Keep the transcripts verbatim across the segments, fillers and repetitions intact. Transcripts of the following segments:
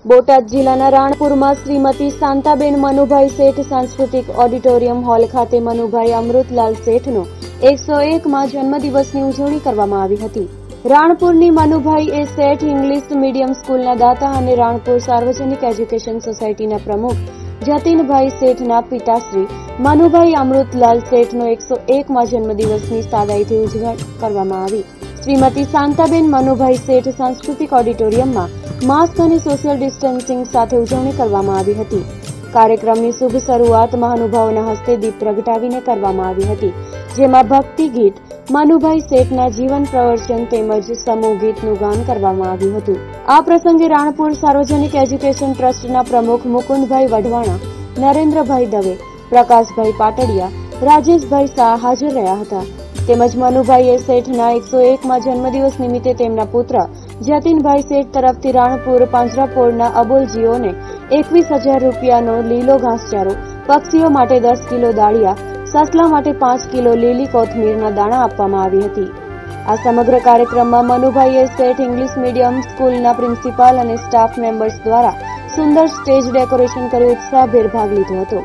બોટાદ જિલ્લાના રાણપુરમાં શ્રીમતી શાંતાબેન મનુભાઈ શેઠ સાંસ્કૃતિક auditorium hall ખાતે મનુભાઈ અમૃતલાલ શેઠનો એકસો એકમાં જન્મદિવસની ઉજવણી કરવામાં આવી હતી। રાણપુરની મનુભાઈ એ શેઠ ઇંગ્લિશ મીડિયમ સ્કૂલના દાતા અને રાણપુર સાર્વજનિક એજ્યુકેશન સોસાયટીના પ્રમુખ જતીનભાઈ શેઠના પિતાશ્રી મનુભાઈ અમૃતલાલ શેઠનો એકસો એકમાં જન્મદિવસની સાદાઈથી ઉજવણી કરવામાં આવી। શ્રીમતી શાંતાબેન મનુભાઈ શેઠ સાંસ્કૃતિક ઓડિટોરિયમમાં માસ્ક અને સોશિયલ ડિસ્ટન્સિંગ સાથે ઉજવણી કરવામાં આવી હતી। કાર્યક્રમની શુભ શરૂઆત મહાનુભાવોના હસ્તે દીપ પ્રગટાવીને કરવામાં આવી હતી, જેમાં ભક્તિ ગીત, મનુભાઈ શેઠના જીવન પ્રવચન તેમજ સમૂહ ગીતનું ગાન કરવામાં આવ્યું હતું। આ પ્રસંગે રાણપુર સાર્વજનિક એજ્યુકેશન ટ્રસ્ટના પ્રમુખ મુકુંદભાઈ વઢવાણા, નરેન્દ્રભાઈ દવે, પ્રકાશભાઈ પાટડિયા, રાજેશભાઈ શાહ હાજર રહ્યા હતા। તેમજ મનુભાઈએ શેઠના એકસો એકમાં જન્મદિવસ નિમિત્તે તેમના પુત્ર જતીનભાઈ શેઠ તરફથી રાણપુર પાંજરાપોળના અબોલજીઓને એકવીસ હજાર રૂપિયાનો લીલો ઘાસચારો, પક્ષીઓ માટે દસ કિલો દાળિયા, સસલા માટે પાંચ કિલો લીલી કોથમીરના દાણા આપવામાં આવી હતી। આ સમગ્ર કાર્યક્રમમાં મનુભાઈએ શેઠ ઇંગ્લિશ મીડિયમ સ્કૂલના પ્રિન્સિપાલ અને સ્ટાફ મેમ્બર્સ દ્વારા સુંદર સ્ટેજ ડેકોરેશન કરી ઉત્સાહભેર ભાગ લીધો હતો।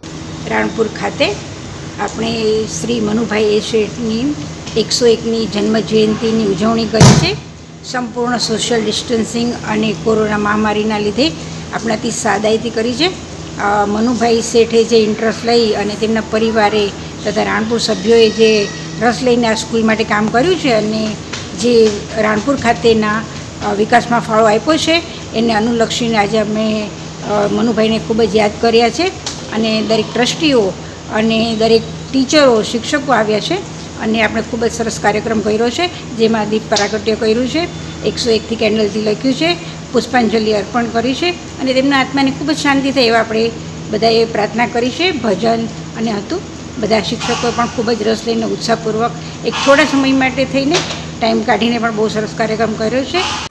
રાણપુર ખાતે આપણે શ્રી મનુભાઈ એ શેઠની એકસો એકની જન્મ જયંતિની ઉજવણી કરી છે। સંપૂર્ણ સોશિયલ ડિસ્ટન્સિંગ અને કોરોના મહામારીના લીધે આપણાથી સાદાઈથી કરી છે। મનુભાઈ શેઠે જે ઇન્ટરેસ્ટ લઈ અને તેમના પરિવારે તથા રાણપુર સભ્યોએ જે રસ લઈને આ સ્કૂલ માટે કામ કર્યું છે અને જે રાણપુર ખાતેના વિકાસમાં ફાળો આપ્યો છે એને અનુલક્ષીને આજે અમે મનુભાઈને ખૂબ જ યાદ કર્યા છે અને દરેક ટ્રસ્ટીઓ અને દરેક ટીચરો, શિક્ષકો આવ્યા છે અને આપણે ખૂબ જ સરસ કાર્યક્રમ કર્યો છે, જેમાં દીપ પ્રાગટ્ય કર્યું છે, એકસો એકથી કેન્ડલથી લખ્યું છે, પુષ્પાંજલિ અર્પણ કરી છે અને તેમના આત્માને ખૂબ જ શાંતિ થાય એવા આપણે બધાએ પ્રાર્થના કરી છે। ભજન અને હતું, બધા શિક્ષકોએ પણ ખૂબ જ રસ લઈને ઉત્સાહપૂર્વક એક થોડા સમય માટે થઈને ટાઈમ કાઢીને પણ બહુ સરસ કાર્યક્રમ કર્યો છે।